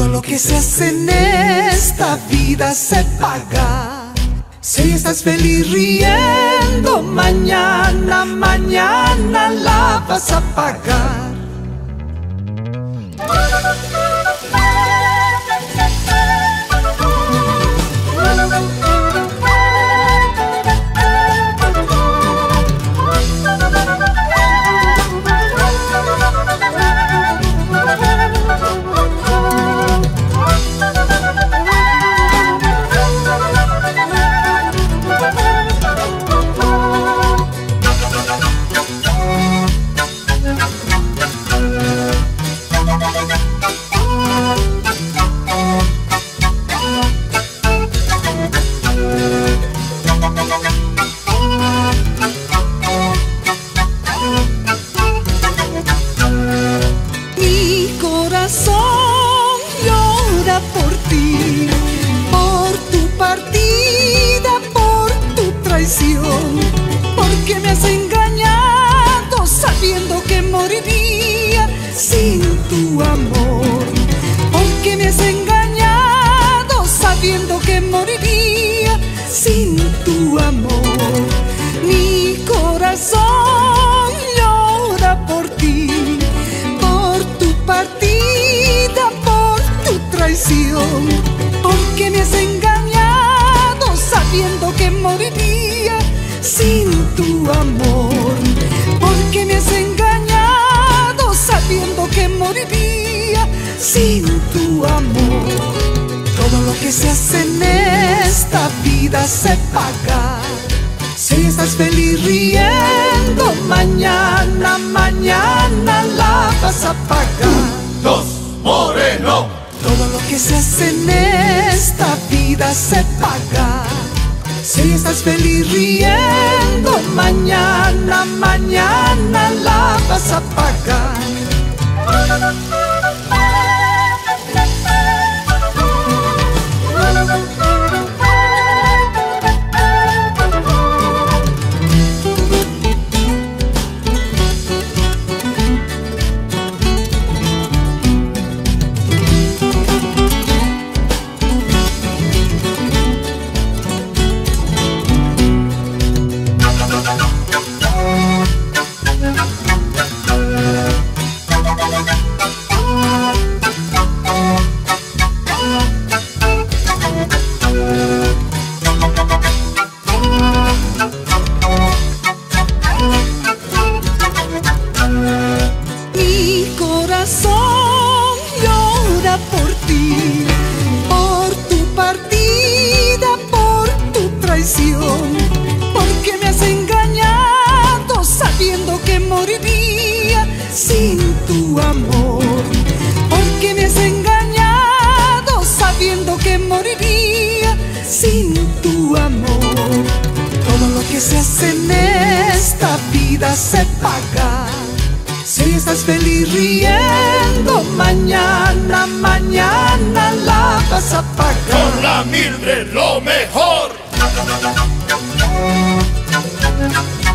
Todo lo que se hace en esta vida se paga. Si estás feliz riendo, mañana la vas a pagar. Llora por ti, por tu partida, por tu traición, porque me has engañado sabiendo que moriría sin tu amor, porque me has engañado sabiendo que moriría sin tu amor. Mi corazón llora por ti, por tu partida, por tu traición, porque me has engañado sabiendo que moriría sin tu amor, porque me has engañado sabiendo que moriría sin tu amor. Todo lo que se hace en esta vida se paga. Si estás feliz riendo, mañana la vas a pagar. Dos, Moreno. Todo lo que se hace en esta vida se paga. Si estás feliz riendo, mañana la vas a pagar. Mi corazón llora por ti, por tu partida, por tu traición, porque me has engañado sabiendo que moriría sin tu amor, porque me has engañado sabiendo que moriría sin tu amor. Todo lo que se hace en esta vida se paga. Si estás feliz riendo, mañana la vas a pagar. Con la Mildred lo mejor.